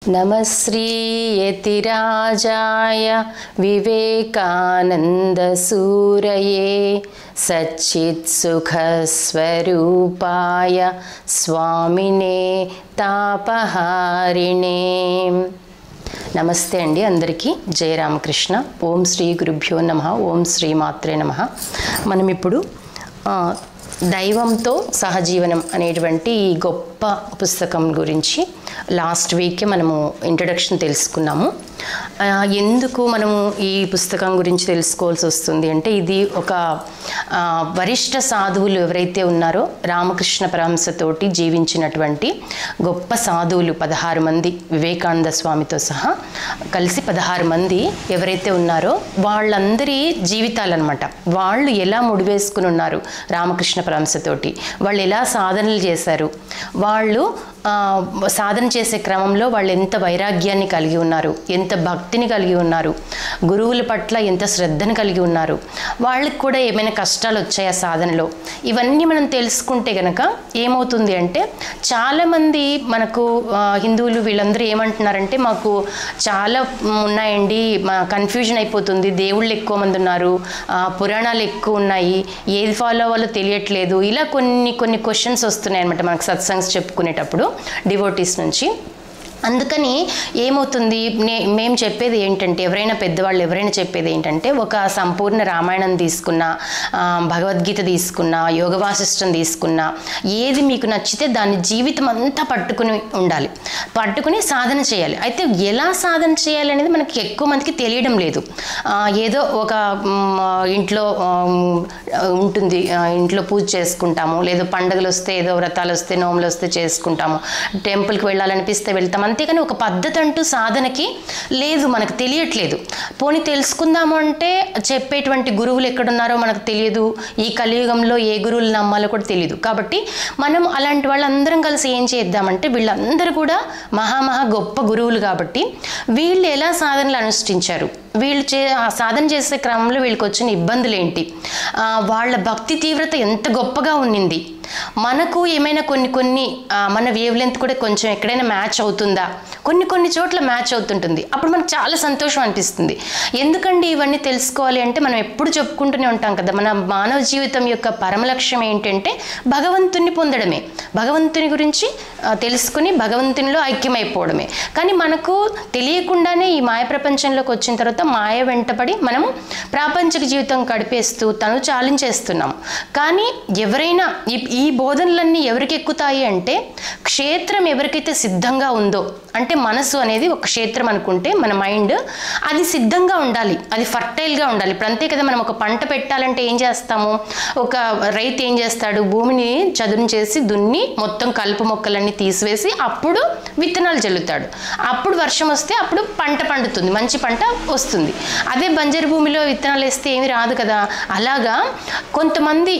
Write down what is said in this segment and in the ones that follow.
नमः श्री यतिराजाय विवेकानन्दसूरये सच्चित्सुखस्वरूपाय स्वामिने तापहारिणे। నమస్తే అండి అందరికీ జయ రామకృష్ణ. ఓం శ్రీ గురుభ్యో నమః. ఓం శ్రీ మాత్రే నమః. మనం ఇప్పుడు దైవంతో సహజీవనం అనేటువంటి ఈ గొప్ప పుస్తకం గురించి లాస్ట్ వీకే మనము ఇంట్రడక్షన్ తెలుసుకున్నాము. ఎందుకు మనము ఈ పుస్తకం గురించి తెలుసుకోవాల్సి వస్తుంది అంటే, ఇది ఒక వరిష్ఠ సాధువులు ఎవరైతే ఉన్నారో రామకృష్ణ పరమహంసతోటి జీవించినటువంటి గొప్ప సాధువులు 16 మంది, వివేకానంద స్వామితో సహా కలిసి 16 మంది ఎవరైతే ఉన్నారో వాళ్ళందరి జీవితాలన్నమాట. వాళ్ళు ఎలా ముడివేసుకుని ఉన్నారు రామకృష్ణ పరమహంసతోటి, వాళ్ళు ఎలా సాధనలు చేశారు, వాళ్ళు సాధన చేసే క్రమంలో వాళ్ళు ఎంత వైరాగ్యాన్ని కలిగి ఉన్నారు, ఎంత భక్తిని కలిగి ఉన్నారు, గురువుల పట్ల ఎంత శ్రద్ధను కలిగి ఉన్నారు, వాళ్ళకి కూడా ఏమైనా కష్టాలు వచ్చాయా సాధనలో, ఇవన్నీ మనం తెలుసుకుంటే గనక ఏమవుతుంది అంటే, చాలామంది మనకు హిందువులు వీళ్ళందరూ ఏమంటున్నారంటే, మాకు చాలా ఉన్నాయండి, మా కన్ఫ్యూజన్ అయిపోతుంది, దేవుళ్ళు ఎక్కువ మంది ఉన్నారు, పురాణాలు ఎక్కువ ఉన్నాయి, ఏది ఫాలో అవ్వాలో తెలియట్లేదు, ఇలా కొన్ని క్వశ్చన్స్ వస్తున్నాయి అనమాట మనకు సత్సంగ్స్ చెప్పుకునేటప్పుడు డివోటీస్ నుంచి. అందుకని ఏమవుతుంది, మేము చెప్పేది ఏంటంటే, ఎవరైనా పెద్దవాళ్ళు ఎవరైనా చెప్పేది ఏంటంటే, ఒక సంపూర్ణ రామాయణం తీసుకున్నా, భగవద్గీత తీసుకున్నా, యోగ వాసిష్టం తీసుకున్నా, ఏది మీకు నచ్చితే దాన్ని జీవితం అంతా పట్టుకుని ఉండాలి, పట్టుకుని సాధన చేయాలి. అయితే ఎలా సాధన చేయాలి అనేది మనకి ఎక్కువ మందికి తెలియడం లేదు. ఏదో ఒక ఇంట్లో ఉంటుంది, ఇంట్లో పూజ చేసుకుంటాము, లేదా పండుగలు వస్తే, ఏదో వ్రతాలు వస్తే, నోములు వస్తే చేసుకుంటాము, టెంపుల్కి వెళ్ళాలనిపిస్తే వెళ్తాం, అంతేకాని ఒక పద్ధతి అంటూ సాధనకి లేదు, మనకు తెలియట్లేదు. పోనీ తెలుసుకుందాము అంటే చెప్పేటువంటి గురువులు ఎక్కడున్నారో మనకు తెలియదు, ఈ కలియుగంలో ఏ గురువులు నమ్మాలో కూడా తెలియదు. కాబట్టి మనం అలాంటి వాళ్ళందరం కలిసి ఏం చేద్దామంటే, వీళ్ళందరూ కూడా మహా గొప్ప గురువులు కాబట్టి వీళ్ళు ఎలా సాధనలు అనుష్ఠించారు, వీళ్ళు సాధన చేసే క్రమంలో వీళ్ళకి వచ్చిన ఇబ్బందులు ఏంటి, వాళ్ళ భక్తి తీవ్రత ఎంత గొప్పగా ఉన్నింది, మనకు ఏమైనా కొన్ని మన వేవ్ లెంత్ కూడా కొంచెం ఎక్కడైనా మ్యాచ్ అవుతుందా, కొన్ని చోట్ల మ్యాచ్ అవుతుంటుంది. అప్పుడు మనకు చాలా సంతోషం అనిపిస్తుంది. ఎందుకండి ఇవన్నీ తెలుసుకోవాలి అంటే, మనం ఎప్పుడు చెప్పుకుంటూనే ఉంటాం కదా, మన మానవ జీవితం యొక్క పరమ లక్ష్యం ఏంటంటే భగవంతుని పొందడమే, భగవంతుని గురించి తెలుసుకుని భగవంతునిలో ఐక్యమైపోవడమే. కానీ మనకు తెలియకుండానే ఈ మాయ ప్రపంచంలోకి వచ్చిన తర్వాత మాయ వెంటపడి మనము ప్రాపంచిక జీవితం గడిపేస్తూ తను చాలించేస్తున్నాం. కానీ ఎవరైనా ఈ బోధనలన్నీ ఎవరికి ఎక్కుతాయి అంటే, క్షేత్రం ఎవరికైతే సిద్ధంగా ఉందో, అంటే మనసు అనేది ఒక క్షేత్రం అనుకుంటే మన మైండ్ అది సిద్ధంగా ఉండాలి, అది ఫర్టైల్గా ఉండాలి. ఇప్పుడు అంతే కదా, మనం ఒక పంట పెట్టాలంటే ఏం చేస్తాము, ఒక రైతు ఏం చేస్తాడు, భూమిని చదును చేసి దున్ని మొత్తం కలుపు మొక్కలన్నీ తీసివేసి అప్పుడు విత్తనాలు జల్లుతాడు, అప్పుడు వర్షం వస్తే అప్పుడు పంట పండుతుంది, మంచి పంట వస్తుంది. అదే బంజరు భూమిలో విత్తనాలు వేస్తే ఏమి రాదు కదా. అలాగా కొంతమంది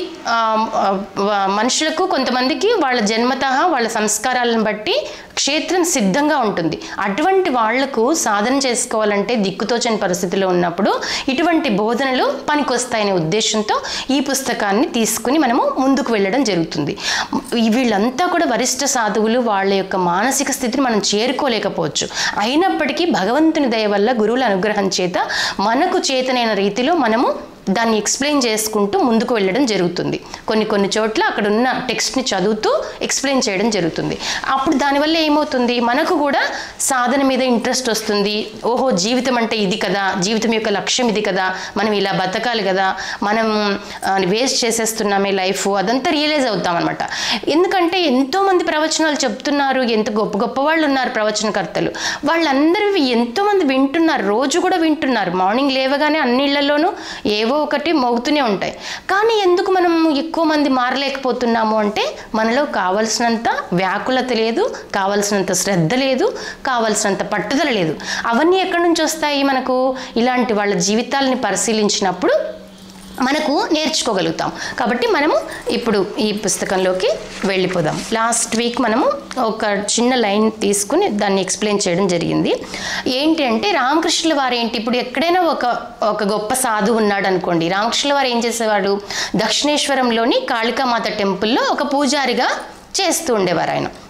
మనుషులకు, కొంతమందికి వాళ్ళ జన్మతః వాళ్ళ సంస్కారాలను బట్టి క్షేత్రం సిద్ధంగా ఉంటుంది. అటువంటి వాళ్లకు సాధన చేసుకోవాలంటే దిక్కుతోచని పరిస్థితిలో ఉన్నప్పుడు ఇటువంటి బోధనలు పనికొస్తాయనే ఉద్దేశంతో ఈ పుస్తకాన్ని తీసుకుని మనము ముందుకు వెళ్ళడం జరుగుతుంది. వీళ్ళంతా కూడా వరిష్ఠ సాధువులు, వాళ్ళ యొక్క మానసిక స్థితిని మనం చేరుకోలేకపోవచ్చు. అయినప్పటికీ భగవంతుని దయ వల్ల, గురువుల అనుగ్రహం చేత మనకు చేతనైన రీతిలో మనము దాన్ని ఎక్స్ప్లెయిన్ చేసుకుంటూ ముందుకు వెళ్ళడం జరుగుతుంది. కొన్ని చోట్ల అక్కడ ఉన్న టెక్స్ట్ని చదువుతూ ఎక్స్ప్లెయిన్ చేయడం జరుగుతుంది. అప్పుడు దానివల్ల ఏమవుతుంది, మనకు కూడా సాధన మీద ఇంట్రెస్ట్ వస్తుంది. ఓహో, జీవితం అంటే ఇది కదా, జీవితం యొక్క లక్ష్యం ఇది కదా, మనం ఇలా బతకాలి కదా, మనం వేస్ట్ చేసేస్తున్నామే లైఫ్, అదంతా రియలైజ్ అవుతాం అనమాట. ఎందుకంటే ఎంతోమంది ప్రవచనాలు చెప్తున్నారు, ఎంత గొప్ప వాళ్ళు ఉన్నారు ప్రవచనకర్తలు, వాళ్ళందరూ ఎంతోమంది వింటున్నారు, రోజు కూడా వింటున్నారు. మార్నింగ్ లేవగానే అన్నిళ్లలోనూ ఏవో ఒకటి మోగుతూనే ఉంటాయి. కానీ ఎందుకు మనం ఎక్కువ మంది మారలేకపోతున్నాము అంటే, మనలో కావలసినంత వ్యాకులత లేదు, కావలసినంత శ్రద్ధ లేదు, కావలసినంత పట్టుదల లేదు. అవన్నీ ఎక్కడి నుంచి వస్తాయి మనకు, ఇలాంటి వాళ్ళ జీవితాలని పరిశీలించినప్పుడు మనకు నేర్చుకోగలుగుతాం. కాబట్టి మనము ఇప్పుడు ఈ పుస్తకంలోకి వెళ్ళిపోదాం. లాస్ట్ వీక్ మనము ఒక చిన్న లైన్ తీసుకుని దాన్ని ఎక్స్ప్లెయిన్ చేయడం జరిగింది. ఏంటి అంటే, రామకృష్ణుల వారు ఏంటి, ఇప్పుడు ఎక్కడైనా ఒక గొప్ప సాధువు ఉన్నాడు అనుకోండి, రామకృష్ణుల వారు ఏం చేసేవాడు, దక్షిణేశ్వరంలోని కాళికామాత టెంపుల్లో ఒక పూజారిగా చేస్తూ ఉండేవారు. ఆయన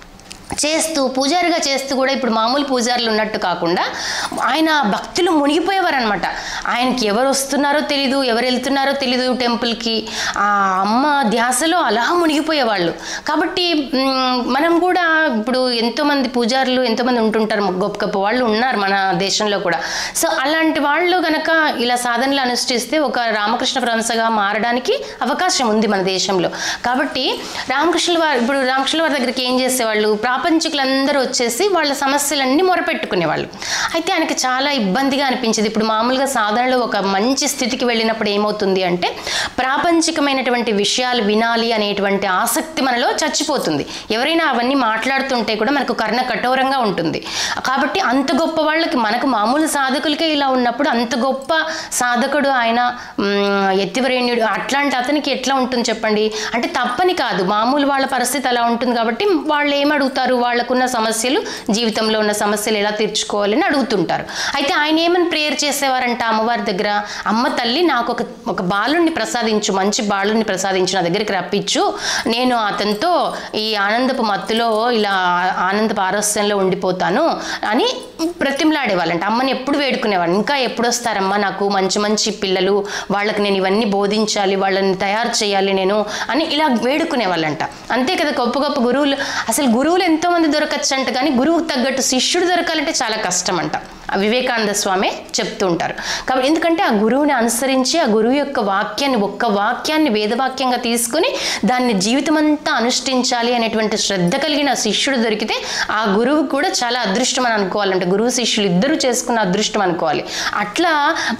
చేస్తూ పూజారిగా చేస్తూ కూడా ఇప్పుడు మామూలు పూజారులు ఉన్నట్టు కాకుండా ఆయన భక్తులు మునిగిపోయేవారు అనమాట. ఆయనకి ఎవరు వస్తున్నారో తెలీదు, ఎవరు వెళ్తున్నారో తెలీదు టెంపుల్కి, ఆ అమ్మ ధ్యాసలో అలా మునిగిపోయేవాళ్ళు. కాబట్టి మనం కూడా ఇప్పుడు ఎంతోమంది పూజారులు ఎంతోమంది ఉంటుంటారు, గొప్ప గొప్ప వాళ్ళు ఉన్నారు మన దేశంలో కూడా. సో అలాంటి వాళ్ళు కనుక ఇలా సాధనలు అనుష్ఠిస్తే ఒక రామకృష్ణ పరమహంసగా మారడానికి అవకాశం ఉంది మన దేశంలో. కాబట్టి రామకృష్ణుల వారి దగ్గరికి ఏం చేసేవాళ్ళు, ప్రాపంచికులందరూ వచ్చేసి వాళ్ళ సమస్యలన్నీ మొరపెట్టుకునేవాళ్ళు. అయితే ఆయనకి చాలా ఇబ్బందిగా అనిపించేది. ఇప్పుడు మామూలుగా సాధనలో ఒక మంచి స్థితికి వెళ్ళినప్పుడు ఏమవుతుంది అంటే ప్రాపంచికమైనటువంటి విషయాలు వినాలి అనేటువంటి ఆసక్తి మనలో చచ్చిపోతుంది. ఎవరైనా అవన్నీ మాట్లాడుతుంటే కూడా మనకు కర్ణ కఠోరంగా ఉంటుంది. కాబట్టి అంత గొప్ప వాళ్ళకి, మనకు మామూలు సాధకులకే ఇలా ఉన్నప్పుడు అంత గొప్ప సాధకుడు ఆయన యతివరేణ్యుడు, అట్లాంటి అతనికి ఎట్లా ఉంటుంది చెప్పండి. అంటే తప్పని కాదు, మామూలు వాళ్ళ పరిస్థితి అలా ఉంటుంది. కాబట్టి వాళ్ళు ఏమడుగుతారు, వాళ్ళకున్న సమస్యలు, జీవితంలో ఉన్న సమస్యలు ఎలా తీర్చుకోవాలని అడుగుతుంటారు. అయితే ఆయన ఏమని ప్రేయర్ చేసేవారంట అమ్మవారి దగ్గర, అమ్మ తల్లి నాకు ఒక బాలుని ప్రసాదించు, మంచి బాలుని ప్రసాదించు, నా దగ్గరికి రప్పించు, నేను అతనితో ఈ ఆనందపు మత్తులో ఇలా ఆనందపు ఆరస్యంలో ఉండిపోతాను అని బ్రతిమలాడేవాళ్ళంట. అమ్మని ఎప్పుడు వేడుకునేవాళ్ళు, ఇంకా ఎప్పుడు వస్తారమ్మా నాకు మంచి మంచి పిల్లలు, వాళ్ళకి నేను ఇవన్నీ బోధించాలి, వాళ్ళని తయారు చేయాలి నేను అని ఇలా వేడుకునేవాళ్ళంట. అంతే కదా, గొప్ప గొప్ప గురువులు, అసలు గురువులు ఎంతోమంది దొరకచ్చు అంట, కానీ గురువుకు తగ్గట్టు శిష్యుడు దొరకాలంటే చాలా కష్టం అంట. వివేకానంద స్వామి చెప్తూ ఉంటారు. కాబట్టి ఎందుకంటే ఆ గురువుని అనుసరించి ఆ గురువు యొక్క వాక్యాన్ని, ఒక్క వాక్యాన్ని వేదవాక్యంగా తీసుకుని దాన్ని జీవితం అంతా అనుష్ఠించాలి అనేటువంటి శ్రద్ధ కలిగిన శిష్యుడు దొరికితే ఆ గురువు కూడా చాలా అదృష్టం అని అనుకోవాలంటే, గురువు శిష్యులు ఇద్దరు చేసుకున్న అదృష్టం అనుకోవాలి. అట్లా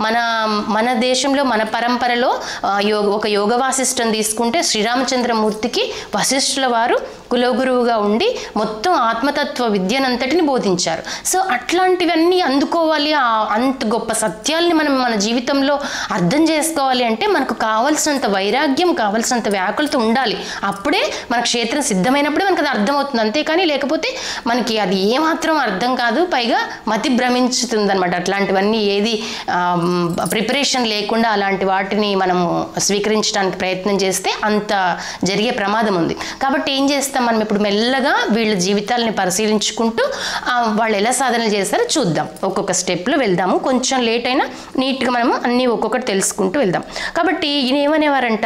మన దేశంలో మన పరంపరలో ఒక యోగ వాసిష్టం తీసుకుంటే శ్రీరామచంద్రమూర్తికి వశిష్ఠుల వారు కులగురువుగా ఉండి మొత్తం ఆత్మతత్వ విద్యనంతటిని బోధించారు. సో అట్లాంటివన్నీ అందుకోవాలి, అంత గొప్ప సత్యాల్ని మనం మన జీవితంలో అర్థం చేసుకోవాలి అంటే మనకు కావాల్సినంత వైరాగ్యం, కావాల్సినంత వ్యాకులత ఉండాలి. అప్పుడే మన క్షేత్రం సిద్ధమైనప్పుడే మనకు అది అర్థమవుతుంది. అంతేకాని లేకపోతే మనకి అది ఏమాత్రం అర్థం కాదు, పైగా మతి భ్రమించుతుంది అనమాట. అట్లాంటివన్నీ ఏది ప్రిపరేషన్ లేకుండా అలాంటి వాటిని మనము స్వీకరించడానికి ప్రయత్నం చేస్తే అంత జరిగే ప్రమాదం ఉంది. కాబట్టి ఏం చేస్తాం మనం ఇప్పుడు మెల్లగా వీళ్ళ జీవితాలని పరిశీలించుకుంటూ వాళ్ళు ఎలా సాధనలు చేస్తారో చూద్దాం. ఒక్కొక్క స్టెప్లో వెళ్దాము, కొంచెం లేట్ అయినా నీట్గా మనము అన్నీ ఒక్కొక్కటి తెలుసుకుంటూ వెళ్దాం. కాబట్టి ఈయన ఏమనేవారంట,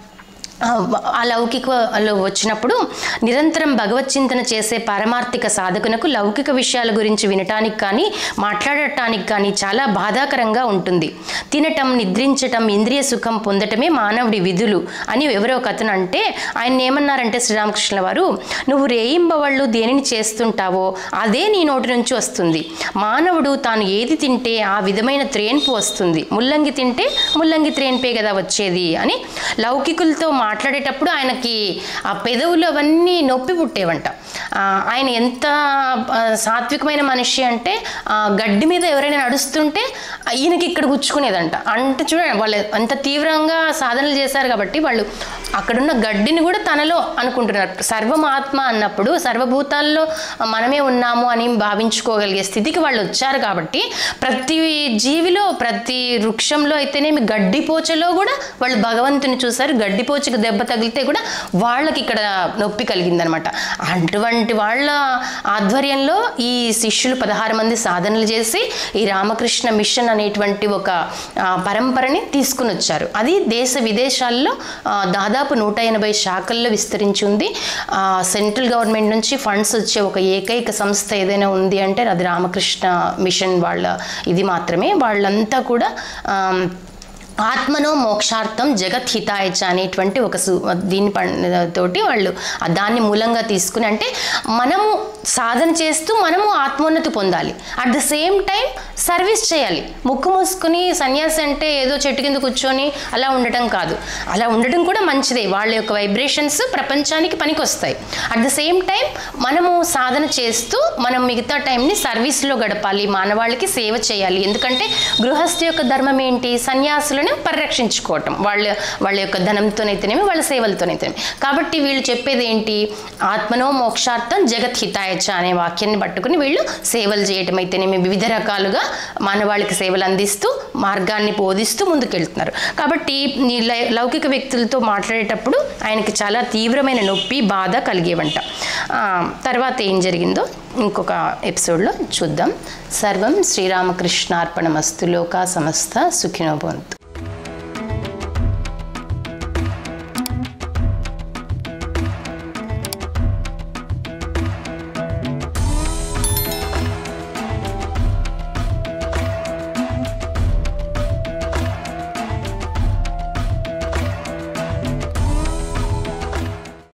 ఆ లౌకికలో వచ్చినప్పుడు నిరంతరం భగవత్ చింతన చేసే పారమార్థిక సాధకునకు లౌకిక విషయాల గురించి వినటానికి కానీ మాట్లాడటానికి కానీ చాలా బాధాకరంగా ఉంటుంది. తినటం, నిద్రించటం, ఇంద్రియ సుఖం పొందటమే మానవుడి విధులు అని ఎవరో కథను అంటే ఆయన ఏమన్నారంటే శ్రీరామకృష్ణుల వారు, నువ్వు రేయింబవళ్ళు దేనిని చేస్తుంటావో అదే నీ నోటి నుంచి వస్తుంది. మానవుడు తాను ఏది తింటే ఆ విధమైన త్రేన్పు వస్తుంది. ముల్లంగి తింటే ముల్లంగి త్రేన్పే కదా వచ్చేది అని లౌకికులతో మాట్లాడేటప్పుడు ఆయనకి ఆ పెదవులు అవన్నీ నొప్పి పుట్టేవంట. ఆయన ఎంత సాత్వికమైన మనిషి అంటే గడ్డి మీద ఎవరైనా నడుస్తుంటే ఈయనకి ఇక్కడ గుచ్చుకునేదంట. అంటే చూడండి, వాళ్ళు అంత తీవ్రంగా సాధనలు చేశారు కాబట్టి వాళ్ళు అక్కడున్న గడ్డిని కూడా తనలో అనుకుంటున్నారు. సర్వమాత్మ అన్నప్పుడు సర్వభూతాల్లో మనమే ఉన్నాము అని భావించుకోగలిగే స్థితికి వాళ్ళు వచ్చారు. కాబట్టి ప్రతి జీవిలో, ప్రతి వృక్షంలో అయితేనేమి గడ్డిపోచలో కూడా వాళ్ళు భగవంతుని చూశారు. గడ్డిపోచకు దెబ్బ తగిలితే కూడా వాళ్ళకి ఇక్కడ నొప్పి కలిగిందనమాట. అటువంటి వాళ్ళ ఆధ్వర్యంలో ఈ శిష్యులు 16 మంది సాధనలు చేసి ఈ రామకృష్ణ మిషన్ అనేటువంటి ఒక పరంపరని తీసుకుని వచ్చారు. అది దేశ విదేశాల్లో దాదాపు 180 శాఖల్లో విస్తరించి ఉంది. సెంట్రల్ గవర్నమెంట్ నుంచి ఫండ్స్ వచ్చే ఒక ఏకైక సంస్థ ఏదైనా ఉంది అంటే అది రామకృష్ణ మిషన్ వాళ్ళ ఇది మాత్రమే. వాళ్ళంతా కూడా ఆత్మనో మోక్షార్థం జగత్హితాయచ అనేటువంటి ఒక దీని తోటి వాళ్ళు దాన్ని మూలంగా తీసుకుని, అంటే మనము సాధన చేస్తూ మనము ఆత్మోన్నతి పొందాలి, at the same time service చేయాలి. ముక్కు మూసుకుని సన్యాసి అంటే ఏదో చెట్టు కింద కూర్చొని అలా ఉండటం కాదు. అలా ఉండటం కూడా మంచిదే, వాళ్ళ యొక్క వైబ్రేషన్స్ ప్రపంచానికి పనికి వస్తాయి. అట్ ద సేమ్ టైం మనము సాధన చేస్తూ మనం మిగతా టైంని సర్వీస్లో గడపాలి, మానవాళికి సేవ చేయాలి. ఎందుకంటే గృహస్థి యొక్క ధర్మం ఏంటి, సన్యాసులను వాళ్ళని పరిరక్షించుకోవటం, వాళ్ళ యొక్క ధనంతోనైతేనేమి వాళ్ళ సేవలతోనైతేనేమి. కాబట్టి వీళ్ళు చెప్పేది ఏంటి, ఆత్మనో మోక్షార్థం జగత్ హితాయచ అనే వాక్యాన్ని పట్టుకుని వీళ్ళు సేవలు చేయటం అయితేనేమి వివిధ రకాలుగా మానవాళికి సేవలు అందిస్తూ మార్గాన్ని బోధిస్తూ ముందుకెళ్తున్నారు. కాబట్టి ఈ లౌకిక వ్యక్తులతో మాట్లాడేటప్పుడు ఆయనకి చాలా తీవ్రమైన నొప్పి బాధ కలిగేవంట. తర్వాత ఏం జరిగిందో ఇంకొక ఎపిసోడ్లో చూద్దాం. సర్వం శ్రీరామకృష్ణార్పణమస్తు. లోకా సమస్త సుఖినో భవంతు.